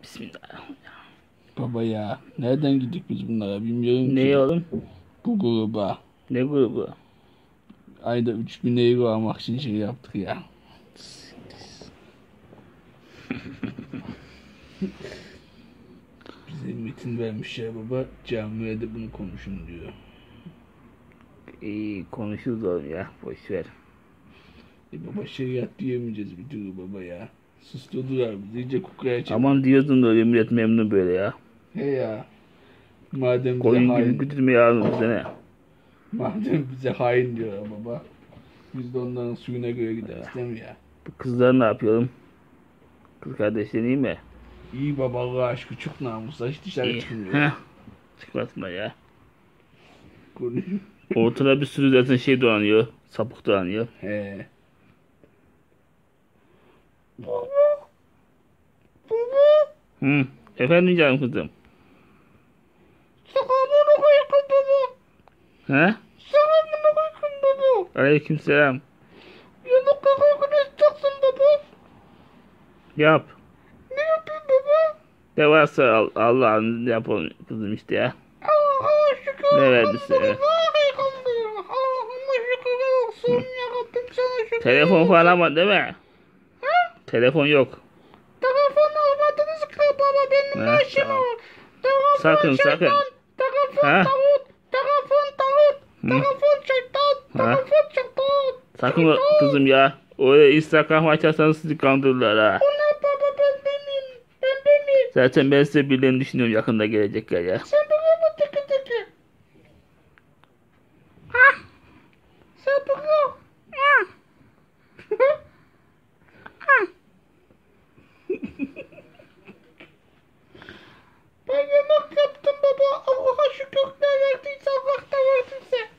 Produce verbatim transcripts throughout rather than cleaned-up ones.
Bismillahirrahmanirrahim. Baba ya, nereden gittik biz bunlara bilmiyorum Ne ki. oğlum? Bu gruba. Ne grubu? Ayda üç bin euro almak için şey yaptık ya. Bize metin vermiş ya baba, camiye de bunu konuşun diyor. İyi konuşuruz oğlum ya, boş ver. E baba şeriat diyemeyeceğiz bir türlü baba ya. Susturdular bizi, iyice kukaya çekti. Aman diyordun da öyle millet memnun böyle ya. He ya. Madem bize Koyun gibi hain, güdülmeye alın bize ne? madem bize hain diyor baba. Biz de onların suyuna göre gideriz değil mi ya? Bu kızlar ne yapıyorum? Kız kardeşlerin iyi mi? İyi baba, Allah aşkına çok namuslar, hiç dışarı İyi. çıkmıyor. Heh. Çıkmasınlar ya. Konuşuyor. Ortada bir sürü zaten şey dolanıyor. Sapık dolanıyor. He. Hı. Efendim canım kızım. Selamını koyun baba. He? Selamını koyun baba. Aleyküm selam. Yanıkla koyun istersin baba. Yap. Ne yapayım baba? Ne varsa Al- Allah'ın yapalım kızım işte ya. Allah'a şükür. Ne verdiyse. Elhamdülillah. Allah'ıma şükürler olsun ya Rabbim, sana şükür. Telefon falan var değil mi? Ha? Telefon yok. Telefon almadınız ki baba, benim Ha, başım tamam. var. Telefon Sakın, şeytan. sakın. Telefon Ha? tavut. Telefon tavut. Hı. Telefon şeytan. Ha? Telefon şeytan. Sakın o kızım ya. Öyle Instagram açarsanız sizi kandırırlar ha. O ne baba, ben demeyeyim. Ben demeyeyim. Zaten ben size birilerini düşünüyorum yakında gelecekler ya. Sen biliyor musun teki teki? Ha? Sen biliyor. Ha? Ha? Ben yemek yaptım baba. Allah'a şükür, ne verdiyse Allah da verdiyse.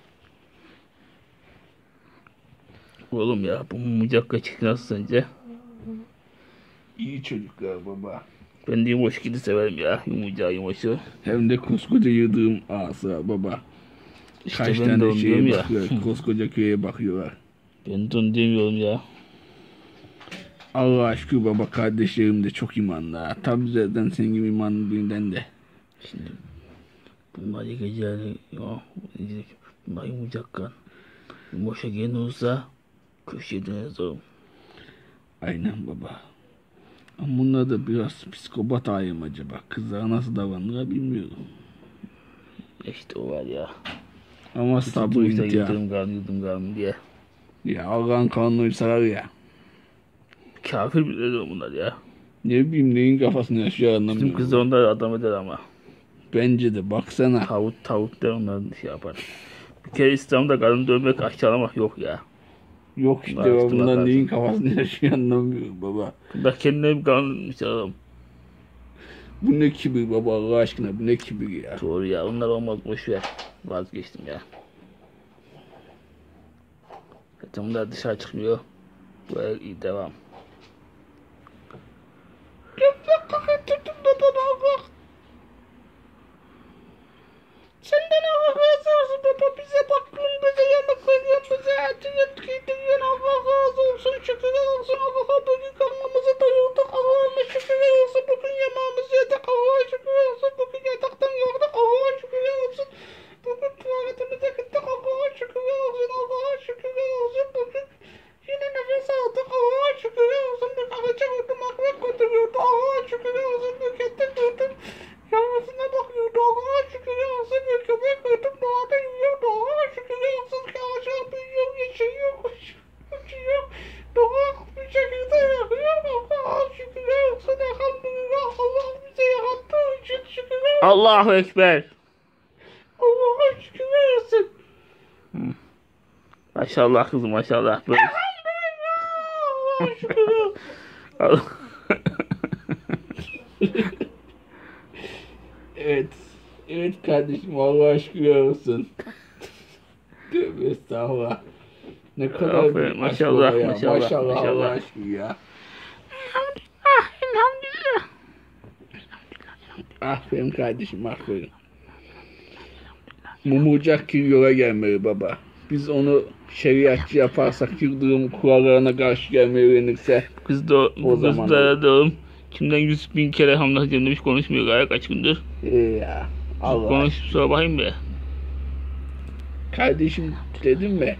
Oğlum ya bu mucakka çıktı nasıl sence? İyi çocuklar baba. Ben de yumuş gidi severim ya. Yumucağı yumuşu. Hem de koskoca yığdığım asa baba. İşte Kaç ben de tane onu şeye diyorum ya. bakıyor. Koskoca köye bakıyorlar. Ben de onu demiyorum ya. Allah'a şükür baba, kardeşlerim de çok imanlı ha. Tabi zaten senin gibi imanlı birinden de. Şimdi bunlar yıkacağını ya. Bunlar yumuşakkan. Yumuşa gene olsa köşeye döneriz oğlum. Aynen baba. Ama bunlar da biraz psikopat ayım acaba. Kızlara nasıl davranır bilmiyorum. İşte o var ya. Ama sabır Sabır işte imtihan. yıldırım kan yıldırım kan diye. Ya Allah'ın kanunu sarar ya. Kafir bile bunlar ya. Ne bileyim neyin kafasını yaşıyor anlamıyorum. Bizim kız da onlar adam eder ama. Bence de baksana. Tavut tavut der onlar şey yapar. Bir kere İslam'da kadın dövmek aşağılamak yok ya. Yok işte Bunlar baba, üstüme bunlar atarsın. neyin kafasını yaşıyor anlamıyorum baba. Bunlar kendine bir kanun adam. Bu ne kibir baba, Allah aşkına bu ne kibir ya. Doğru ya onlar olmaz boş ver. Vazgeçtim ya. Zaten bunlar dışarı çıkmıyor. Böyle iyi devam. Gömlek kakatırdım baba baba. Senden Allah razı olsun baba, bize baktın, bize yemek veriyorsun, bize etiyet giydiriyorsun, Allah razı olsun, şükürler olsun. Allah'a bugün karnımızı doyurduk, Allah'ıma şükürler olsun, bugün yemeğimizi yedik, Allah'a şükürler olsun, bugün yataktan kalktık, Allah'a şükürler olsun, bugün tuvaletimize gittik, Allah'a şükürler olsun, Allah'a şükürler olsun, bugün yine nefes aldık, Allah'a şükürler olsun, bir araca vurdum, akrep götürüyordu, Allah'a şükürler olsun, bir kette gördüm, yavrusuna bakıyordu, Allah'a şükürler olsun, bir köpek gördüm, doğada yiyordu, Allah'a şükürler olsun ki aşağı büyüyor, yaşıyor, uçuyor, doğa bir şekilde yakıyor, Allah'a şükürler olsun, elhamdülillah, Allah bize yarattığı için şükürler olsun, Allahu Ekber. Allah'a şükürler olsun. Maşallah kızım maşallah. Böyle... Allah'a şükürler olsun. Allah- Evet. Evet kardeşim, Allah'a şükürler olsun. Tövbe estağfurullah. Ne kadar Aferin, bir aşk maşallah, baba ya. maşallah, Maşallah, maşallah. Allah'a şükür ya. Elhamdülillah, elhamdülillah. Aferin kardeşim, aferin. Mumucak ki yola gelmeli baba. Biz onu şeriatçı yaparsak, yıldırım kurallarına karşı gelmeyi öğrenirse Kız da O kız zaman da doğum Kimden yüz bin kere hamle demiş konuşmuyor gayet kaç gündür. İyi ya. Allah. Konuş sonra bakayım be. Kardeşim dedim mi?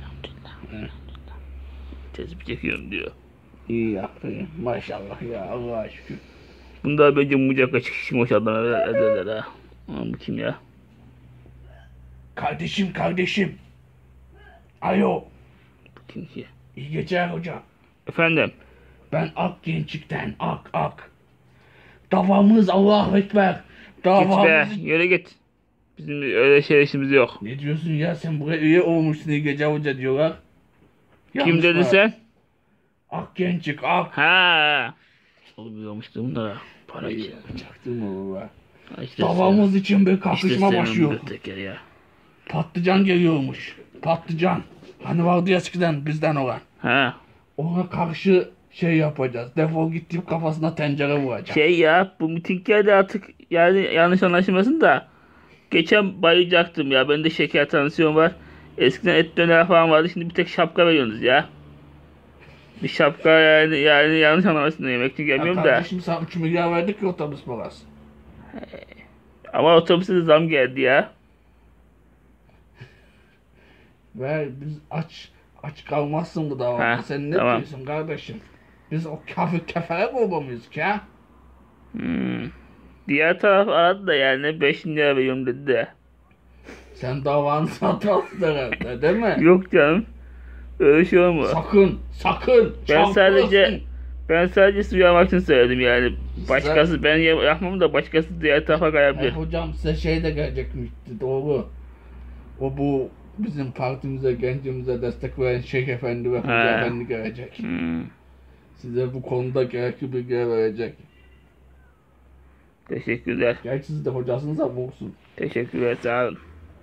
Tespih çekiyorum diyor. İyi yaptın. Maşallah ya, Allah'a şükür. Bunda bence mucaka çıkışım hoş adam ederler ha. Aman bu kim ya? Kardeşim kardeşim. Alo. Bu kim ki? İyi geceler hocam. Efendim? Ben Ak Gençik'ten Ak Ak. Davamız Allahu Ekber. Git be, Davamız... yere git. Bizim öyle şey işimiz yok. Ne diyorsun ya, sen buraya üye olmuşsun, iyi gece hoca diyorlar. Kim Yanlış dedin var. sen? Ak Gençik Ak. Ha. Oluyormuştu bunlara. Para için. Çaktın mı baba? Ha, işte Davamız için bir işte kalkışma sevmem başlıyor. bu teker ya. Patlıcan geliyormuş. Patlıcan. Hani vardı ya eskiden bizden olan. Ha. Ona karşı şey yapacağız. Defol git deyip kafasına tencere vuracağız. Şey ya, bu mitinglerde artık yani yanlış anlaşılmasın da geçen bayılacaktım ya. Bende şeker tansiyon var. Eskiden et döner falan vardı. Şimdi bir tek şapka veriyorsunuz ya. Bir şapka yani yani yanlış anlamasın da yemek için Ya gelmiyorum da. kardeşim sana üç milyar verdik ya otobüs parası. Ama otobüse de zam geldi ya. Ver biz aç aç kalmazsın bu davada. Ha, Sen ne tamam. diyorsun kardeşim? Biz o kafir kefere baba mıyız ki ha? Hmm. Diğer taraf aradı da yani beş lira veriyorum dedi de. Sen davanı satarsın herhalde değil mi? Yok canım. Öyle şey olmuyor. Sakın sakın. Ben çarpılırsın. sadece ben sadece su yapmak için söyledim yani. Başkası ben yap- yapmam da başkası diğer tarafa E, kayabilir. hocam size şey de gelecekmişti, doğru. O bu bizim partimize, gencimize destek veren Şeyh Efendi ve Hoca He. Efendi gelecek. Hmm. Size bu konuda gerekli bilgi verecek. Teşekkürler. Gerçi siz de hocasınız ama olsun. Teşekkürler, sağ olun.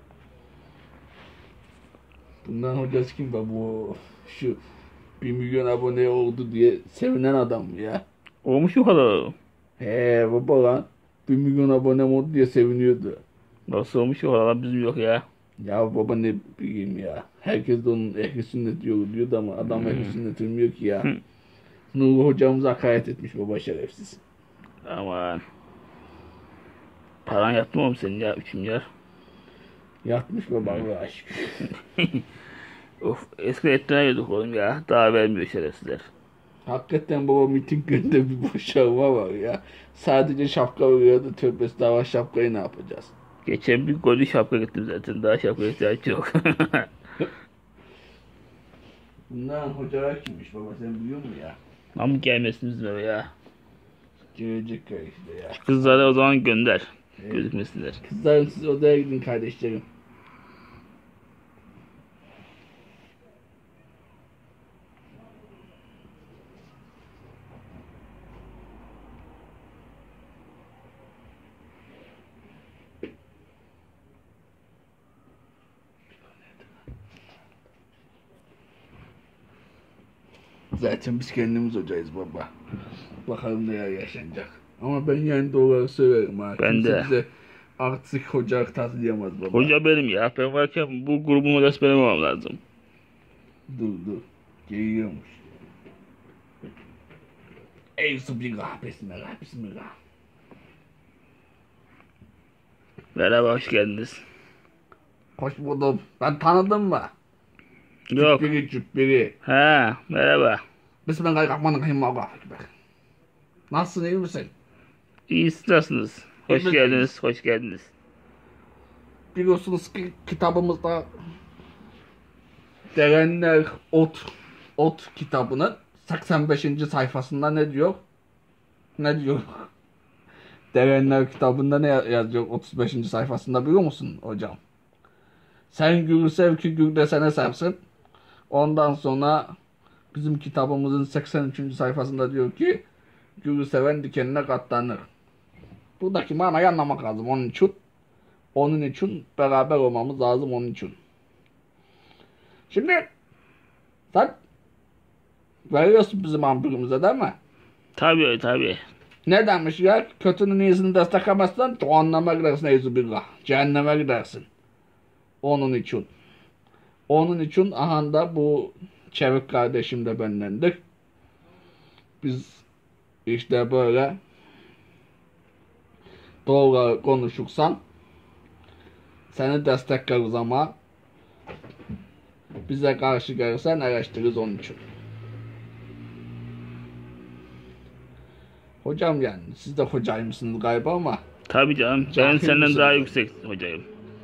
Bundan hocası kim be bu? Şu bir milyon abone oldu diye sevinen adam ya. Olmuş o kadar. He baba lan. Bir milyon abone oldu diye seviniyordu. Nasıl olmuş o kadar bizim yok ya. Ya baba ne bileyim ya. Herkes de onun ehli sünnet diyor diyordu ama adam Hmm. ehli sünnet bilmiyor ki ya. Hı. Nuri hocamıza hakaret etmiş baba, şerefsiz. Aman. Paran yattı mı oğlum senin ya? üç milyar. Yatmış baba Allah'a şükür. Of, eskiden et döner yedik oğlum ya. Daha vermiyor şerefsizler. Hakikaten baba miting günde bir boşalma var ya. Sadece şapka veriyordu, tövbesi daha şapkayı ne yapacağız? Geçen bir golü şapka gittim zaten. Daha şapka ihtiyaç yok. Bundan hocalar kimmiş baba, sen biliyor musun ya? Ama gelmesin bizim eve ya. Gelecek ya işte ya. Kızları o zaman gönder. Evet. Gözükmesinler. Kızlarım siz odaya gidin kardeşlerim. Zaten biz kendimiz hocayız baba. Bakalım neler yaşanacak. Ama ben yani doğruları söylerim ha. Ben Kimse de. bize artık hoca taslayamaz baba. Hoca benim ya. Ben varken bu grubun hocası benim olmam lazım. Dur dur. Geliyormuş. Ey subhanallah, bismillah, bismillah. Merhaba, hoş geldiniz. Hoş buldum. Ben tanıdım mı? Yok. Cübbeli cübbeli. Ha, merhaba. Bismillahirrahmanirrahim. Allahu Ekber. Nasılsın, iyi misin? İyi, siz nasılsınız? Hoş Hepimiz geldiniz, iyiyiz. hoş geldiniz. Biliyorsunuz ki kitabımızda Derenler Ot Ot kitabının seksen beşinci sayfasında ne diyor? Ne diyor? Derenler kitabında ne yazıyor otuz beşinci sayfasında biliyor musun hocam? Sen gülü sev ki gül de sene sevsin. Ondan sonra bizim kitabımızın seksen üçüncü sayfasında diyor ki gülü seven dikenine katlanır. Buradaki manayı anlamak lazım onun için. Onun için beraber olmamız lazım onun için. Şimdi sen veriyorsun bizim ampulümüze değil mi? Tabii tabii. Ne demiş ya? Kötünün iyisini desteklemezsen cehenneme gidersin eyzubillah. Cehenneme gidersin. Onun için. Onun için aha da bu Çevik kardeşim de bendendir. Biz İşte böyle doğru konuşursan seni destekleriz ama bize karşı gelirsen eleştiririz onun için. Hocam yani siz de hocaymışsınız galiba ama. Tabii canım. Ben Cahil senden misin? daha yüksek hocayım.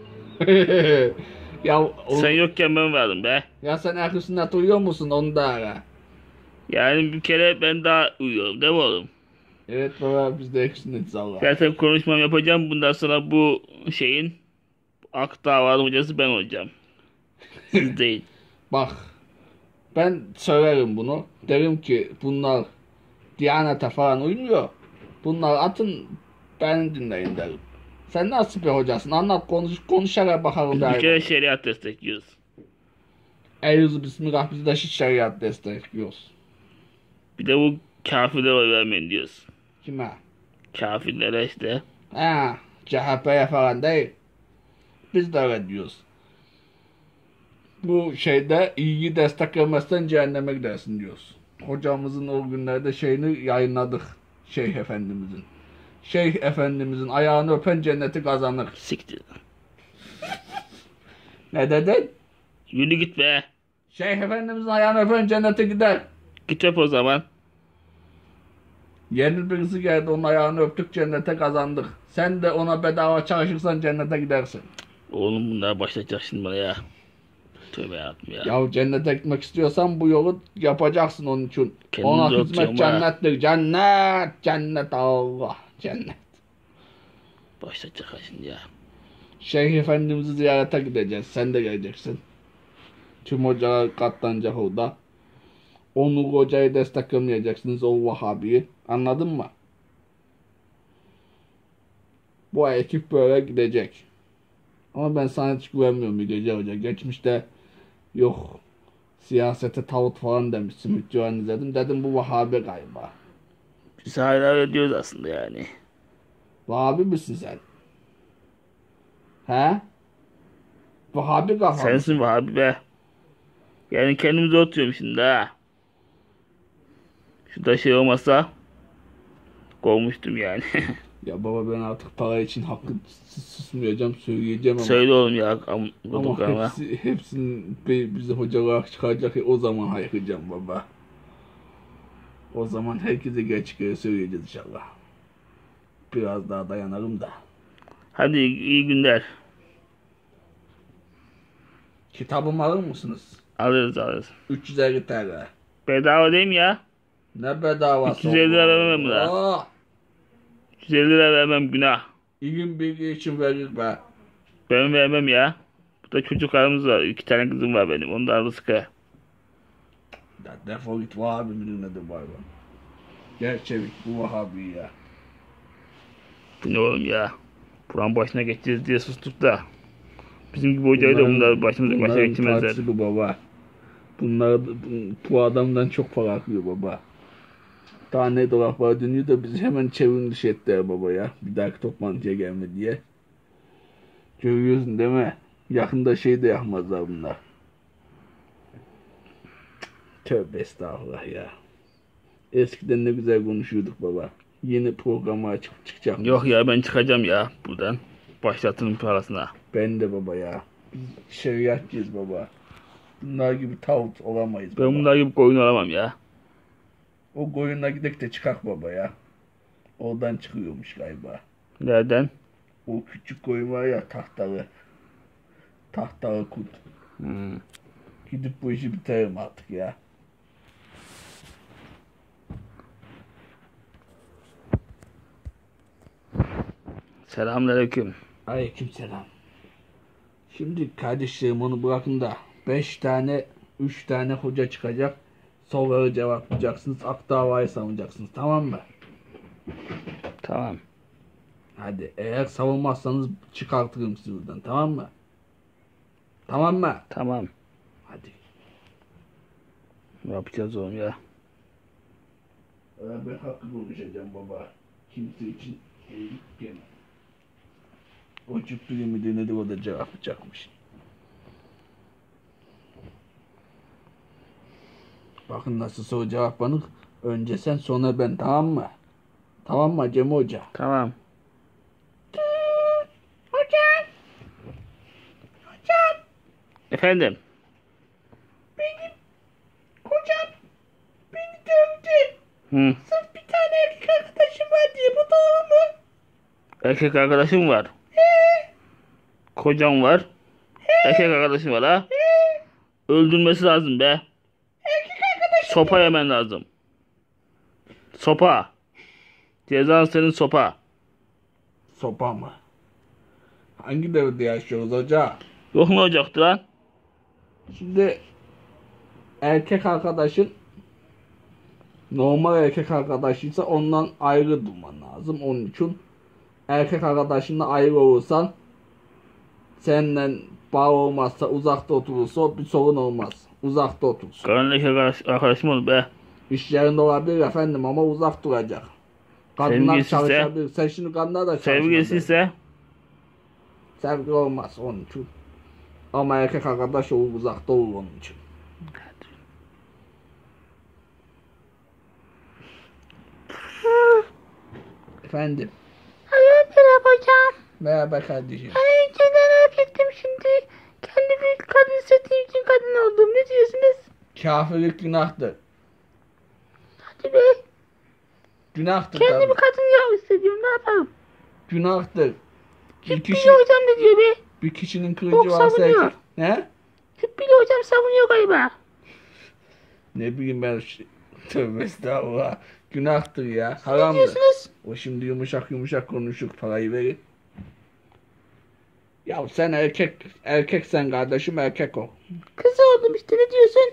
ya o, Sen yokken ben varım be. ya sen ayak üstünde duyuyor musun onu da ara. Yani bir kere ben daha uyuyorum değil mi oğlum? Evet baba biz de ayak üstündeyiz Allah. Zaten konuşmam yapacağım. Bundan sonra bu şeyin Ak Davalı hocası ben olacağım. Siz değil. Bak ben söylerim bunu. Derim ki bunlar Diyanete falan uymuyor. Bunlar atın beni dinleyin derim. Sen nasıl bir hocasın? Anlat konuş konuşarak bakalım. Biz bir kere şeriat destekliyoruz. Eyyüzü bismillah biz de şeriat destekliyoruz. Bir de bu kafirlere oy vermeyin diyoruz. Kime? Kafirlere işte. Ha, C H P'ye falan değil. Biz de öyle diyoruz. Bu şeyde iyiyi desteklemezsen cehenneme gidersin diyoruz. Hocamızın o günlerde şeyini yayınladık. Şeyh Efendimizin. Şeyh Efendimizin ayağını öpen cenneti kazanır. Siktir. Ne dedin? Yürü git be. Şeyh Efendimizin ayağını öpen cennete gider. Git öp o zaman. Yeni birisi geldi onun ayağını öptük cennete kazandık. Sen de ona bedava çalışırsan cennete gidersin. Oğlum bunlar başlayacak şimdi bana ya. Tövbe yarabbim ya. Ya cennete gitmek istiyorsan bu yolu yapacaksın onun için. Kendinizi Ona öpeceğim hizmet ha. cennettir. Cennet, cennet Allah, cennet. Başlayacak ha şimdi ya. Şeyh Efendimiz'i ziyarete gideceğiz. Sen de geleceksin. Tüm hocalar katlanacak orada. Onu hocayı desteklemeyeceksiniz. O Vahabi'yi. Anladın mı? Bu ekip böyle gidecek. Ama ben sana hiç güvenmiyorum Mügece Hoca. Geçmişte yok siyasete tavut falan demişsin. Mütçühan izledim. Dedim bu Vahabi galiba. Biz hala öyle diyoruz aslında yani. Vahabi misin sen? He? Vahabi kafa mısın? Sensin abi be. Yani kendimize oturuyorum şimdi ha. Şurada şey olmasa kovmuştum yani. Ya baba ben artık para için hakkı sus- susmayacağım söyleyeceğim ama. Söyle oğlum ya. Am Ama ama. hepsi, hepsinin bi- bizi hocalar çıkaracak ya, o zaman haykıracağım baba. O zaman herkese gerçekleri söyleyeceğiz inşallah. Biraz daha dayanırım da. Hadi iyi günler. Kitabımı alır mısınız? Alırız alırız. üç yüz elli T L. Bedava değil mi ya? Ne bedavası? üç yüz elli lira vermem la. Allah! üç yüz elli lira vermem günah. İlim bilgi için verir be. Ben vermem ya. Burada çocuklarımız var. İki tane kızım var benim. Onlar rızkı. Ya defol git Vahabi müdür nedir bay bay. Gel çevik bu Vahabi ya. Bu ne oğlum ya? Buranın başına geçeceğiz diye sustuk da. Bizim gibi hocayı da bunlar başımıza başa bunların geçirmezler. partisi bu baba. Bunlar bu, bu adamdan çok para akıyor baba. Tane dolaplar dönüyor da bizi hemen çevrim dışı ettiler baba ya. Bir dahaki toplantıya gelme diye. Görüyorsun değil mi? Yakında şey de yapmazlar bunlar. Tövbe estağfurullah ya. Eskiden ne güzel konuşuyorduk baba. Yeni programa açıp çıkacak. Yok ya ben çıkacağım ya buradan. Başlatın parasına. Ben de baba ya. Biz şeriatçıyız baba. Bunlar gibi tavut olamayız baba. Ben bunlar gibi koyun olamam ya. O koyuna gidek de çıkak baba ya. Oradan çıkıyormuş galiba. Nereden? O küçük koyun var ya tahtalı. Tahtalı kurt. Hmm. Gidip bu işi bitirelim artık ya. Selamünaleyküm. Aleykümselam. Şimdi kardeşlerim onu bırakın da beş tane, üç tane hoca çıkacak. Soruları cevaplayacaksınız. Ak davayı savunacaksınız. Tamam mı? Tamam. Hadi eğer savunmazsanız çıkartırım sizi buradan. Tamam mı? Tamam mı? Tamam. Hadi. Ne yapacağız oğlum ya? Öyle ben hakkı konuşacağım baba. Kimse için eğilip gelme. O çıktı gibi nedir o da cevaplayacakmış. Bakın nasıl soru cevaplanır. Önce sen sonra ben, tamam mı? Tamam mı Acemi Hoca? Tamam. Hocam. Hocam. Efendim. Benim hocam beni dövdü. Hı. Sırf bir tane erkek arkadaşım var diye, bu doğru mu? Erkek arkadaşım var. He. Kocam var. Erkek arkadaşım var ha. He. Öldürmesi lazım be. Erkek arkadaşım. Sopa yemen lazım. Sopa. Cezan senin sopa. Sopa mı? Hangi devirde yaşıyoruz hoca? Yok mu olacaktı lan? Şimdi erkek arkadaşın normal erkek arkadaşıysa ondan ayrı durman lazım. Onun için erkek arkadaşınla ayrı olursan, senden bağ olmazsa, uzakta oturursa bir sorun olmaz. Uzakta otursun. Karın erkek arkadaş- arkadaşım ol be. İş yerinde olabilir efendim ama uzak duracak. Kadınlar Sevgilisi ise- çalışabilir. Sen şimdi kadınlar da çalışabilir. Sevgilisi ise Sevgi olmaz onun için. Ama erkek arkadaş olur, uzakta olur onun için. Efendim. Alo merhaba hocam. Merhaba kardeşim. Ben iyice merak ettim şimdi. Kendi bir kadın istediğim için kadın oldum. Ne diyorsunuz? Kafirlik günahtır. Hadi be. Günahtır Kendi tabii. bir kadın yav hissediyorum. Ne yapalım? Günahtır. Bir Hübbili kişi, hocam ne diyor be? bir kişinin kılıcı Çok varsa savunuyor. erkek. Ne? Hübbili hocam savunuyor galiba. Ne bileyim ben. şey- Tövbe estağfurullah. Günahtır ya. Ne Haramdır. diyorsunuz? O şimdi yumuşak yumuşak konuşuk, parayı verin. Ya sen erkek, erkeksen kardeşim, erkek ol. Kız oldum işte, ne diyorsun?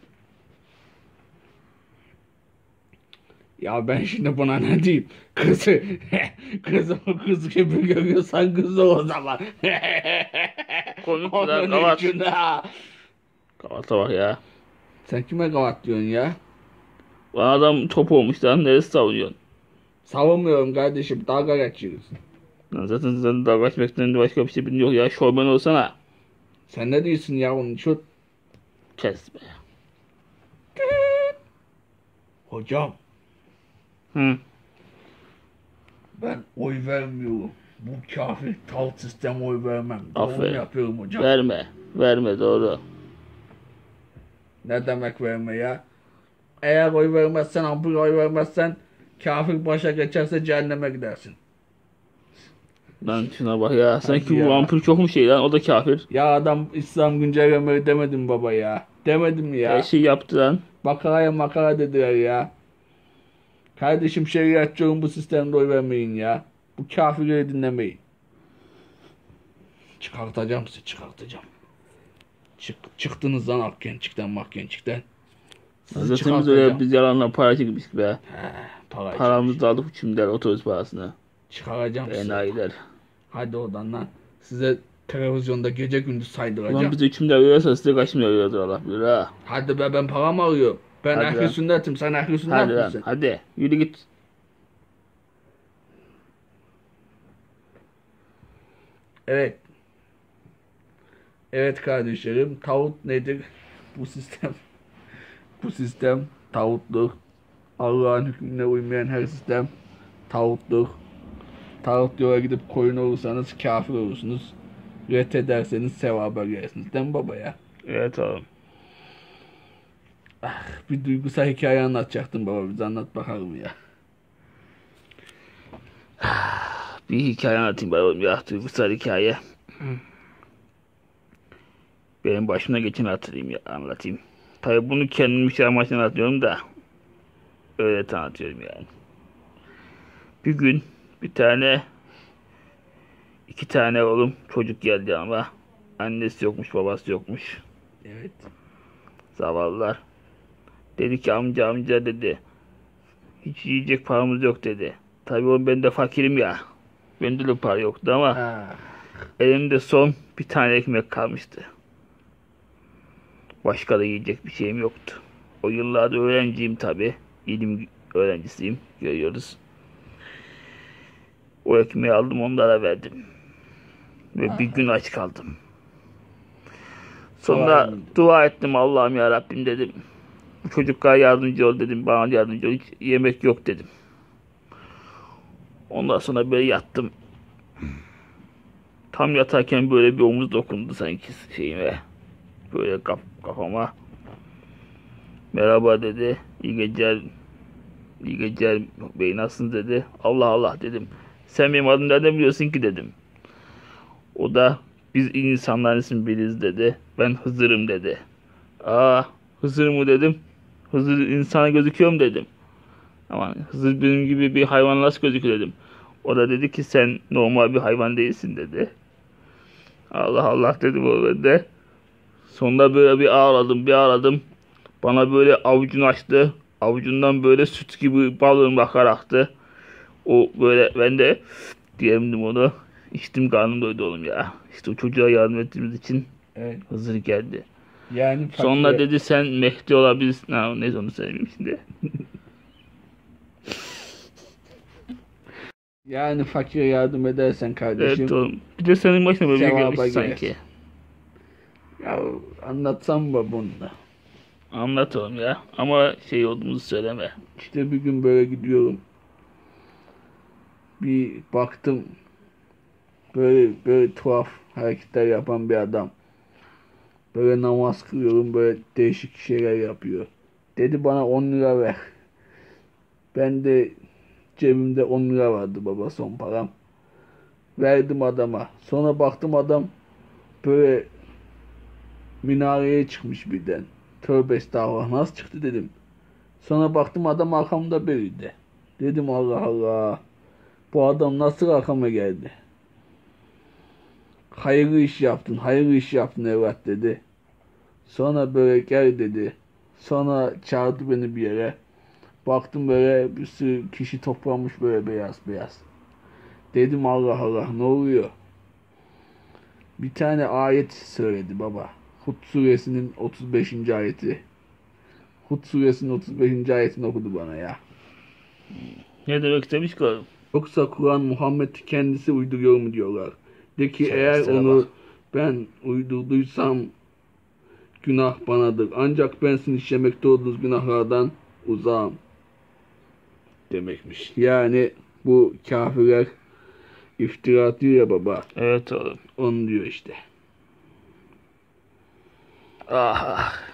Ya ben şimdi buna ne diyeyim? Kızı, kızı kız gibi görüyorsan kızı o zaman. Komik Onun lan, kavat. için ha. Kavata bak ya. Sen kime kavat diyorsun ya? Bu adam top olmuş lan. Neresi savunuyorsun? Savunmuyorum kardeşim, dalga geçiyoruz. Lan zaten sen dalga geçmekten başka bir şey bilmiyor ya. Şovmen olsana. Sen ne diyorsun ya onun için? Kes be. Hocam Hı. ben oy vermiyorum. Bu kafir tal sistem oy vermem. Doğru Aferin. yapıyorum hocam. Verme. Verme doğru. Ne demek verme ya? Eğer oy vermezsen, ampul oy vermezsen, kafir başa geçerse cehenneme gidersin. Lan şuna bak ya. Sanki Hadi bu ya. vampir çok mu şey lan? O da kafir. Ya adam İslam güncellemeyi demedim baba ya. Demedim ya. Her şey yaptı lan. Makaraya makara dediler ya. Kardeşim şeriatçının bu sistemde oy vermeyin ya. Bu kafirleri dinlemeyin. Çıkartacağım sizi, çıkartacağım. Çık, çıktınız lan Akgençik'ten Makgençik'ten. Sizi Zaten biz çıkartacağım. öyle biz yalanla para çekmiştik be. He, para Paramızı da aldık şimdiden otobüs parasını. çıkaracağım sizi. Enayiler. Hadi oradan lan. Size televizyonda gece gündüz saydıracağım. Ulan bize üç milyar veriyorsa size kaç milyar veriyordur Allah bilir ha. Hadi be, ben paramı arıyorum. Ben Hadi ehli lan. sünnetim, sen ehli sünnet Hadi lan misin? hadi. Yürü git. Evet. Evet kardeşlerim, tağut nedir? Bu sistem bu sistem tağuttur. Allah'ın hükmüne uymayan her sistem tağuttur. Tağut yola gidip koyun olursanız kafir olursunuz. Reddederseniz sevaba girersiniz. Değil mi baba ya? Evet oğlum. Bir duygusal hikaye anlatacaktın baba, bize anlat bakalım ya. Bir hikaye anlatayım bana oğlum ya. Duygusal hikaye. Benim başımda geçen hatırlayayım ya, anlatayım. Tabii bunu kendim bir şey amaçlı anlatıyorum da. Öyle anlatıyorum yani. Bir gün bir tane iki tane oğlum çocuk geldi ama annesi yokmuş, babası yokmuş. Evet. Zavallılar. Dedi ki amca amca dedi. Hiç yiyecek paramız yok dedi. Tabii oğlum ben de fakirim ya. Bende de para yoktu ama Ha. elimde son bir tane ekmek kalmıştı. Başka da yiyecek bir şeyim yoktu. O yıllarda öğrenciyim tabii. İlim öğrencisiyim. Görüyoruz. O ekmeği aldım onlara verdim. Ve bir gün aç kaldım. Sonra Vay. dua ettim, Allah'ım ya Rabbim dedim. Bu çocuklara yardımcı ol dedim. Bana yardımcı ol. Hiç yemek yok dedim. Ondan sonra böyle yattım. Tam yatarken böyle bir omuz dokundu sanki şeyime. Böyle kaf kafama. Merhaba dedi. İyi geceler. İyi geceler bey, nasılsın dedi. Allah Allah dedim. Sen benim adımı nereden biliyorsun ki dedim. O da biz insanların ismini biliriz dedi. Ben Hızır'ım dedi. Aa, Hızır mı dedim. Hızır insana gözüküyor mu dedim. Ama Hızır benim gibi bir hayvan nasıl gözüküyor dedim. O da dedi ki sen normal bir hayvan değilsin dedi. Allah Allah dedim o ben de. Sonunda böyle bir ağladım bir ağladım. Bana böyle avucunu açtı. Avucundan böyle süt gibi balığın bakaraktı. O böyle ben de diyemdim onu. İçtim, karnım doydu oğlum ya. İşte o çocuğa yardım ettiğimiz için Evet. Hızır geldi. Yani fakire, Sonra dedi sen Mehdi olabilirsin. Ha, neyse onu söyleyeyim şimdi. yani fakire yardım edersen kardeşim. Evet oğlum. Bir de senin başına böyle bir Sevaba gelmiş girer. sanki. Ya anlatsam mı bunu da? Anlat oğlum ya. Ama şey olduğumuzu söyleme. İşte bir gün böyle gidiyorum. Bir baktım böyle böyle tuhaf hareketler yapan bir adam. Böyle namaz kılıyorum, böyle değişik şeyler yapıyor. Dedi bana on lira ver. Ben de cebimde on lira vardı baba, son param. Verdim adama. Sonra baktım adam böyle minareye çıkmış birden. Tövbe estağfurullah, nasıl çıktı dedim. Sonra baktım adam arkamda biriydi. Dedim Allah Allah. Bu adam nasıl arkama geldi? Hayırlı iş yaptın, hayırlı iş yaptın evlat dedi. Sonra böyle gel dedi. Sonra çağırdı beni bir yere. Baktım böyle bir sürü kişi toplanmış böyle beyaz beyaz. Dedim Allah Allah ne oluyor? Bir tane ayet söyledi baba. Hud suresinin otuz beşinci ayeti. Hud suresinin otuz beşinci ayetini okudu bana ya. Ne demek istemiş ki oğlum? Yoksa Kur'an Muhammed kendisi uyduruyor mu diyorlar. De ki Sen eğer mesela onu bak. ben uydurduysam günah banadır. Ancak ben sizin işlemekte olduğunuz günahlardan uzağım demekmiş. Yani bu kafirler iftira atıyor ya baba. Evet oğlum. Onu diyor işte. Ah ah.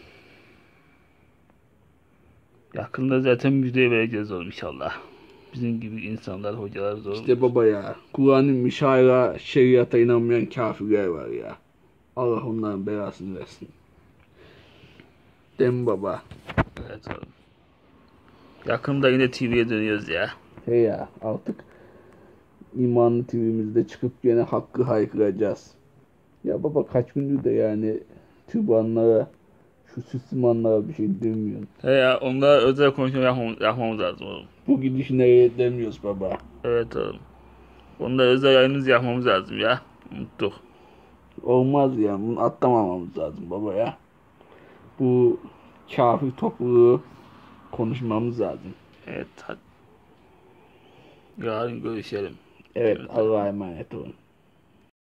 Yakında zaten müjde vereceğiz oğlum inşallah. Bizim gibi insanlar, hocalar zor. İşte baba ya. Kur'an'ın mişayla şeriata inanmayan kafirler var ya. Allah onların belasını versin. Değil mi baba? Evet oğlum. Yakında yine T V'ye dönüyoruz ya. He ya, artık imanlı T V'mizde çıkıp gene hakkı haykıracağız. Ya baba kaç gündür de yani türbanlara, şu Müslümanlara bir şey demiyorsun. He ya, onlara özel konuşma yapmamız, yapmamız lazım oğlum. Bu gidiş nereye demiyoruz baba. Evet oğlum. Onlara özel yayınımızı yapmamız lazım ya. Unuttuk. Olmaz ya, bunu atlamamamız lazım baba ya. Bu kafir topluluğu konuşmamız lazım. Evet hadi. Yarın görüşelim. Evet, Evet. Allah'a emanet olun.